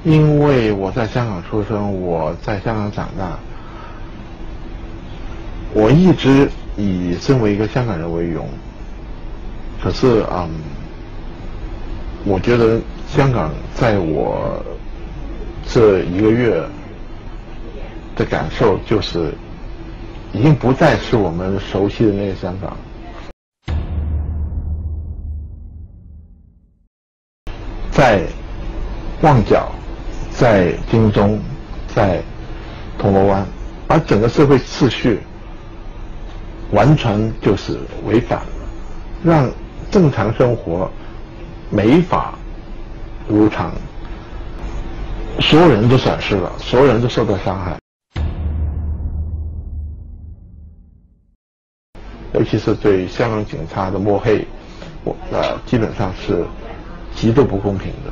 因为我在香港出生，我在香港长大，我一直以身为一个香港人为荣。可是我觉得香港在我这1个月的感受就是，已经不再是我们熟悉的那个香港。在旺角，在金钟，在铜锣湾，把整个社会秩序完全就是违反了，让正常生活没法如常，所有人都损失了，所有人都受到伤害，尤其是对香港警察的抹黑，基本上是极度不公平的。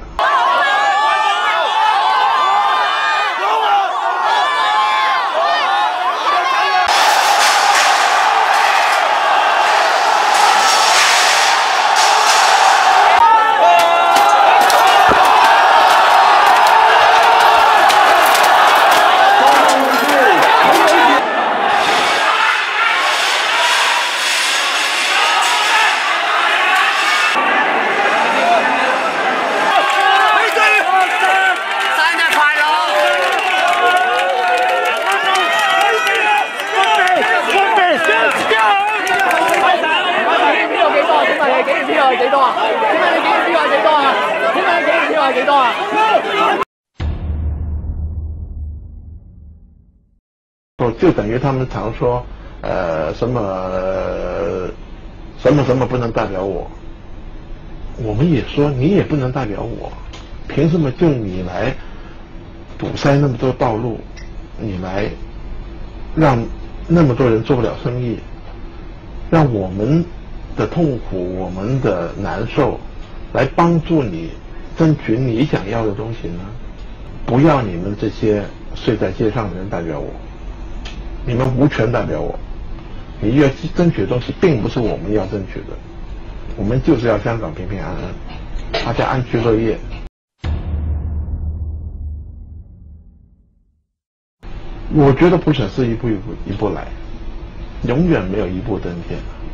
幾多啊？請問你警員票係幾多啊？請問你警員票係幾多啊？ 就等于他们常说，什么不能代表我，我们也说你也不能代表我，凭什么就你来堵塞那么多道路，你来让那么多人做不了生意，让我们的痛苦，我们的难受，来帮助你争取你想要的东西呢？不要你们这些睡在街上的人代表我，你们无权代表我。你要争取的东西并不是我们要争取的，我们就是要香港平平安安，大家安居乐业。我觉得普选是一步来，永远没有一步登天。